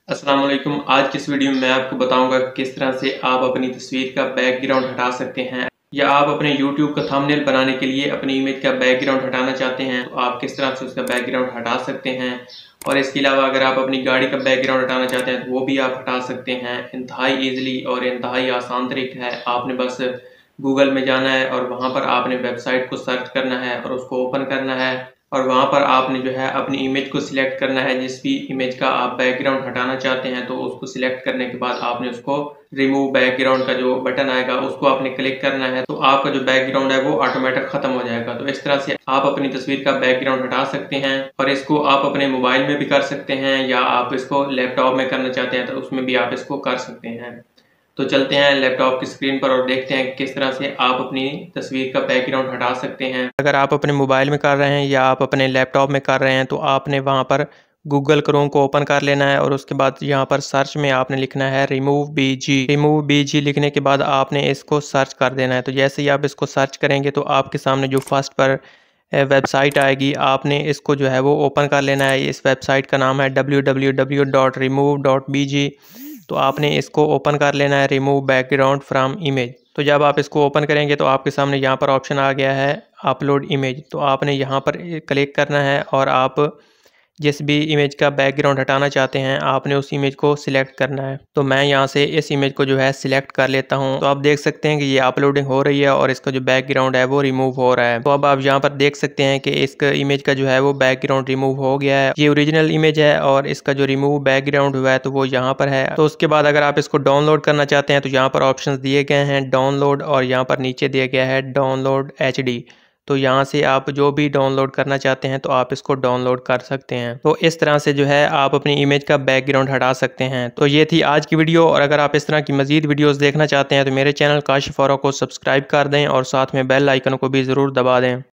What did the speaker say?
अस्सलाम वालेकुम। आज की इस वीडियो में मैं आपको बताऊंगा कि किस तरह से आप अपनी तस्वीर का बैकग्राउंड हटा सकते हैं, या आप अपने YouTube का थंबनेल बनाने के लिए अपनी इमेज का बैकग्राउंड हटाना चाहते हैं तो आप किस तरह से उसका बैकग्राउंड हटा सकते हैं। और इसके अलावा अगर आप अपनी गाड़ी का बैकग्राउंड हटाना चाहते हैं तो वो भी आप हटा सकते हैं। इंतहाई ईजिली और इंतहाई आसान तरीका है। आपने बस गूगल में जाना है और वहाँ पर आपने वेबसाइट को सर्च करना है और उसको ओपन करना है, और वहाँ पर आपने जो है अपनी इमेज को सिलेक्ट करना है। जिस भी इमेज का आप बैकग्राउंड हटाना चाहते हैं तो उसको सिलेक्ट करने के बाद आपने उसको रिमूव बैकग्राउंड का जो बटन आएगा उसको आपने क्लिक करना है, तो आपका जो बैकग्राउंड है वो ऑटोमेटिक खत्म हो जाएगा। तो इस तरह से आप अपनी तस्वीर का बैकग्राउंड हटा सकते हैं, और इसको आप अपने मोबाइल में भी कर सकते हैं, या आप इसको लैपटॉप में करना चाहते हैं तो उसमें भी आप इसको कर सकते हैं। तो चलते हैं लैपटॉप की स्क्रीन पर और देखते हैं किस तरह से आप अपनी तस्वीर का बैकग्राउंड हटा सकते हैं। अगर आप अपने मोबाइल में कर रहे हैं या आप अपने लैपटॉप में कर रहे हैं तो आपने वहाँ पर गूगल क्रोम को ओपन कर लेना है, और उसके बाद यहाँ पर सर्च में आपने लिखना है रिमूव बीजी। रिमूव बीजी लिखने के बाद आपने इसको सर्च कर देना है। तो जैसे ही आप इसको सर्च करेंगे तो आपके सामने जो फर्स्ट पर वेबसाइट आएगी, आपने इसको जो है वो ओपन कर लेना है। इस वेबसाइट का नाम है www.remove.bg। तो आपने इसको ओपन कर लेना है, रिमूव बैकग्राउंड फ्रॉम इमेज। तो जब आप इसको ओपन करेंगे तो आपके सामने यहाँ पर ऑप्शन आ गया है अपलोड इमेज। तो आपने यहाँ पर क्लिक करना है, और आप जिस भी इमेज का बैकग्राउंड हटाना चाहते हैं आपने उस इमेज को सिलेक्ट करना है। तो मैं यहाँ से इस इमेज को जो है सिलेक्ट कर लेता हूँ। तो आप देख सकते हैं कि ये अपलोडिंग हो रही है और इसका जो बैकग्राउंड है वो रिमूव हो रहा है। तो अब आप यहाँ पर देख सकते हैं कि इस इमेज का जो है वो बैकग्राउंड रिमूव हो गया है। ये ओरिजिनल इमेज है और इसका जो रिमूव बैकग्राउंड हुआ है तो वो यहाँ पर है। तो उसके बाद अगर आप इसको डाउनलोड करना चाहते हैं तो यहाँ पर ऑप्शन दिए गए हैं डाउनलोड, और यहाँ पर नीचे दिया गया है डाउनलोड HD। तो यहाँ से आप जो भी डाउनलोड करना चाहते हैं तो आप इसको डाउनलोड कर सकते हैं। तो इस तरह से जो है आप अपनी इमेज का बैकग्राउंड हटा सकते हैं। तो ये थी आज की वीडियो, और अगर आप इस तरह की मजीद वीडियोस देखना चाहते हैं तो मेरे चैनल काशिफ औरा को सब्सक्राइब कर दें और साथ में बेल आइकन को भी ज़रूर दबा दें।